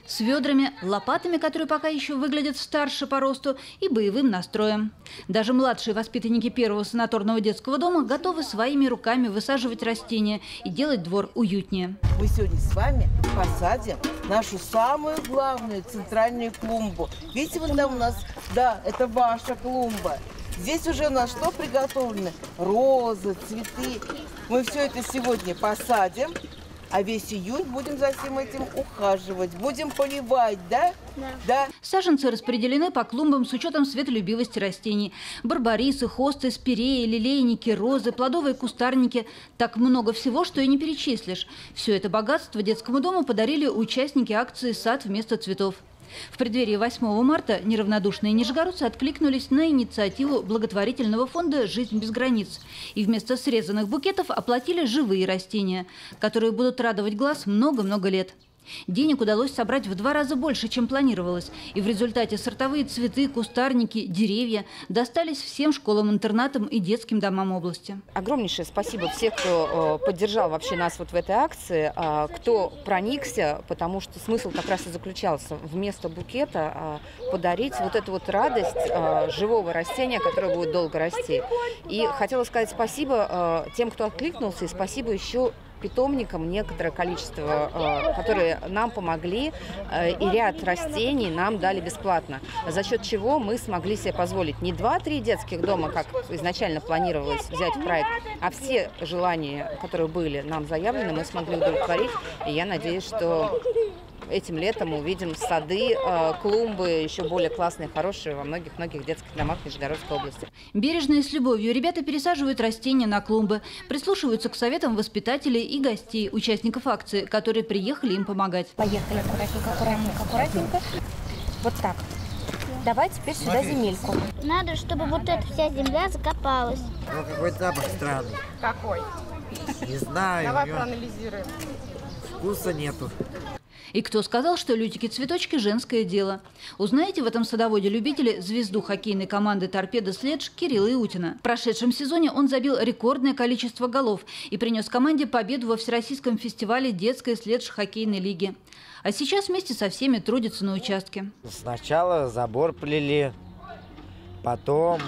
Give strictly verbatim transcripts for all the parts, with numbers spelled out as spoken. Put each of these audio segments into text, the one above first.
С ведрами, лопатами, которые пока еще выглядят старше по росту, и боевым настроем. Даже младшие воспитанники первого санаторного детского дома готовы своими руками высаживать растения и делать двор уютнее. Мы сегодня с вами посадим нашу самую главную центральную клумбу. Видите, вот там у нас, да, это ваша клумба. Здесь уже у нас что приготовлено? Розы, цветы. Мы все это сегодня посадим. А весь июнь будем за всем этим ухаживать, будем поливать, да? Да. Да. Саженцы распределены по клумбам с учетом светолюбивости растений. Барбарисы, хосты, спиреи, лилейники, розы, плодовые кустарники. Так много всего, что и не перечислишь. Все это богатство детскому дому подарили участники акции «Сад вместо цветов». В преддверии восьмого марта неравнодушные нижегородцы откликнулись на инициативу благотворительного фонда «Жизнь без границ» и вместо срезанных букетов оплатили живые растения, которые будут радовать глаз много-много лет. Денег удалось собрать в два раза больше, чем планировалось. И в результате сортовые цветы, кустарники, деревья достались всем школам-интернатам и детским домам области. Огромнейшее спасибо всех, кто поддержал вообще нас вот в этой акции, кто проникся, потому что смысл как раз и заключался вместо букета подарить вот эту вот радость живого растения, которое будет долго расти. И хотела сказать спасибо тем, кто откликнулся, и спасибо еще питомникам, некоторое количество, которые нам помогли, и ряд растений нам дали бесплатно, за счет чего мы смогли себе позволить не два-три детских дома, как изначально планировалось взять в проект, а все желания, которые были нам заявлены, мы смогли удовлетворить. И я надеюсь, что этим летом увидим сады, клумбы еще более классные, хорошие во многих-многих детских домах Нижегородской области. Бережно и с любовью ребята пересаживают растения на клумбы, прислушиваются к советам воспитателей и гостей, участников акции, которые приехали им помогать. Поехали аккуратненько, аккуратненько, аккуратненько. Вот так. Давай теперь сюда земельку. Надо, чтобы вот эта вся земля закопалась. Ну, какой запах странный. Какой? Не знаю. Давай проанализируем. Вкуса нету. И кто сказал, что лютики-цветочки – женское дело? Узнаете в этом садоводе любители звезду хоккейной команды «Торпедо Следж» Кирилла Иутина. В прошедшем сезоне он забил рекордное количество голов и принес команде победу во Всероссийском фестивале детской следж-хоккейной лиги. А сейчас вместе со всеми трудится на участке. Сначала забор плели, потом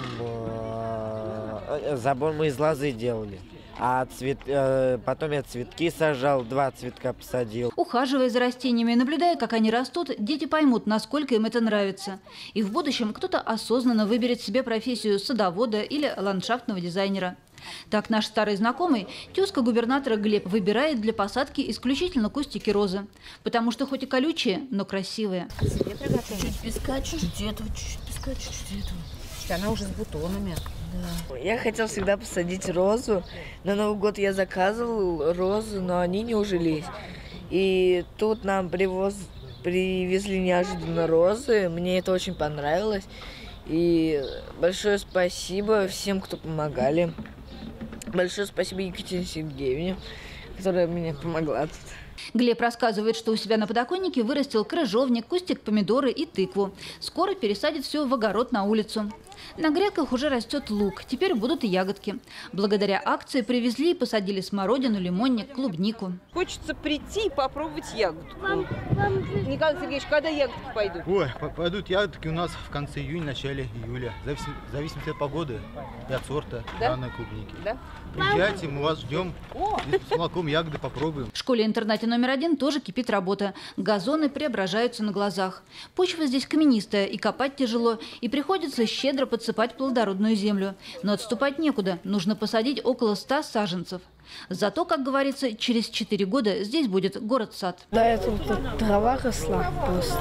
э, забор мы из лозы делали. А цвет, э, потом я цветки сажал, два цветка посадил. Ухаживая за растениями и наблюдая, как они растут, дети поймут, насколько им это нравится. И в будущем кто-то осознанно выберет себе профессию садовода или ландшафтного дизайнера. Так наш старый знакомый, тезка губернатора Глеб, выбирает для посадки исключительно кустики розы. Потому что хоть и колючие, но красивые. Чуть-чуть песка, чуть-чуть этого, чуть-чуть песка, чуть-чуть этого. Она уже с бутонами. Да. Я хотел всегда посадить розу. На Новый год я заказывал розы, но они не ужились. И тут нам привоз, привезли неожиданно розы. Мне это очень понравилось. И большое спасибо всем, кто помогали. Большое спасибо Екатерине Сергеевне, которая мне помогла тут. Глеб рассказывает, что у себя на подоконнике вырастил крыжовник, кустик помидоры и тыкву. Скоро пересадит все в огород на улицу. На грядках уже растет лук, теперь будут и ягодки. Благодаря акции привезли и посадили смородину, лимонник, клубнику. Хочется прийти и попробовать ягодку. Вам, вам... Николай Сергеевич, когда ягодки пойдут? Ой, пойдут ягодки у нас в конце июня, начале июля. В зависимости от погоды и от сорта данной клубники. Да? Приезжайте, мы вас ждем. С молоком ягоды попробуем. В школе-интернате номер один тоже кипит работа. Газоны преображаются на глазах. Почва здесь каменистая, и копать тяжело, и приходится щедро подсыпать плодородную землю. Но отступать некуда, нужно посадить около ста саженцев. Зато, как говорится, через четыре года здесь будет город-сад. До этого тут трава росла просто,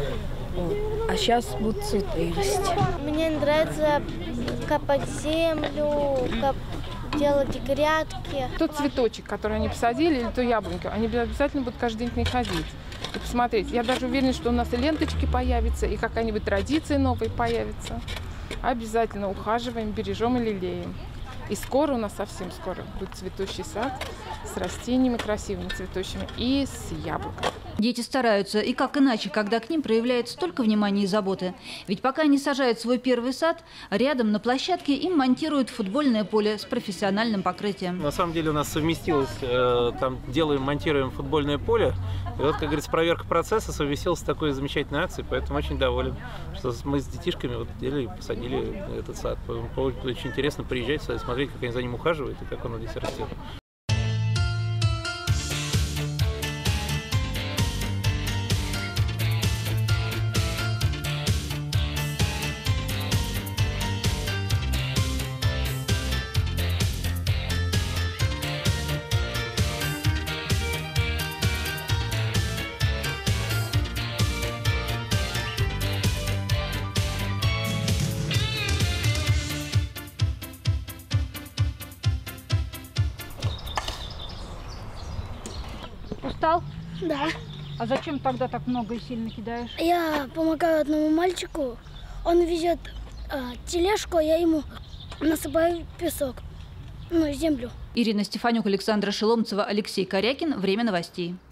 а сейчас будут цветы расти. Мне нравится копать землю, коп... делать грядки. Тот цветочек, который они посадили, или ту яблоньку, они обязательно будут каждый день к ней ходить и посмотреть. Я даже уверена, что у нас и ленточки появятся, и какая-нибудь традиция новая появится. Обязательно ухаживаем, бережем и лелеем. И скоро у нас, совсем скоро, будет цветущий сад с растениями красивыми цветущими и с яблоками. Дети стараются, и как иначе, когда к ним проявляется столько внимания и заботы. Ведь пока они сажают свой первый сад, рядом на площадке им монтируют футбольное поле с профессиональным покрытием. На самом деле у нас совместилось, э, там делаем, монтируем футбольное поле. И вот, как говорится, проверка процесса совместилась с такой замечательной акцией, поэтому очень доволен, что мы с детишками вот делали, посадили этот сад. Очень интересно приезжать сюда и смотреть, как они за ним ухаживают и как он здесь растет. Устал? Да. А зачем тогда так много и сильно кидаешь? Я помогаю одному мальчику. Он везет э, тележку, а я ему насыпаю песок, ну, землю. Ирина Стефанюк, Александра Шеломцева, Алексей Корякин. Время новостей.